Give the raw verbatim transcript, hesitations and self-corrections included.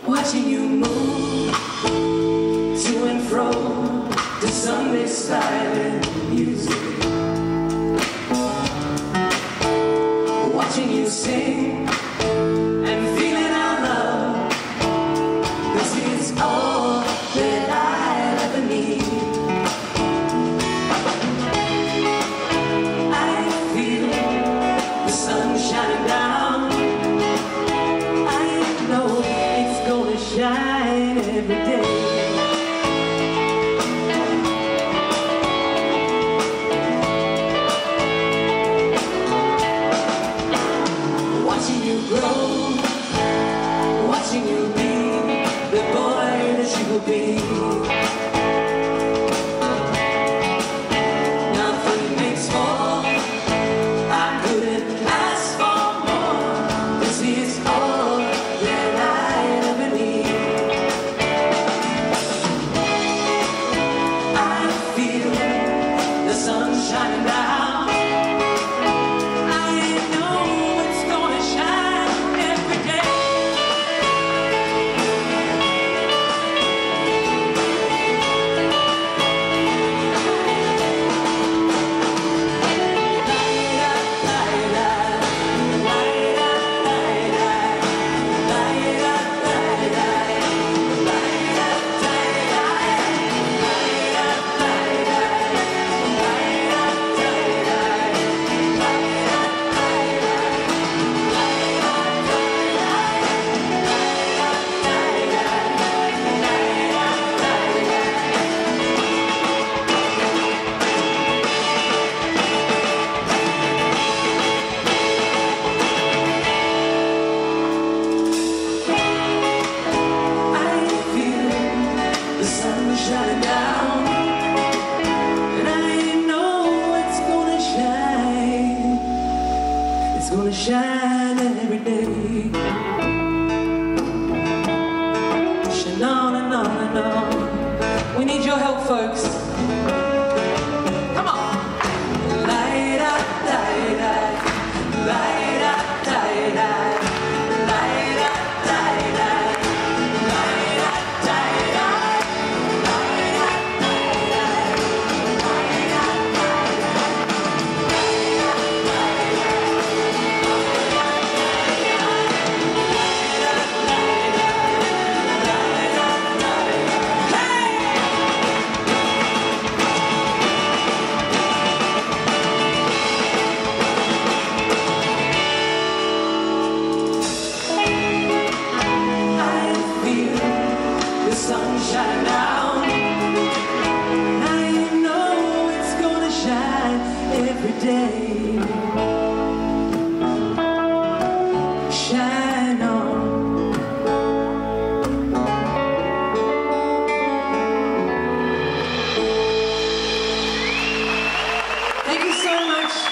Watching you move to and fro to Sunday silent music. Watching you sing and feeling our love. This is all that I ever need. I feel the sun shining down. I know it's gonna shine every day. Watching you grow, watching you be the boy that you will be. Nothing makes more, I couldn't ask for more. This is all that I ever need. I feel the sun shining down. Shining down, and I know it's gonna shine. It's gonna shine every day. Shine on and on and on. We need your help, folks. Come on. Light up, light up, light up, light up. Shine down, I know it's gonna shine every day. Shine on. Thank you so much.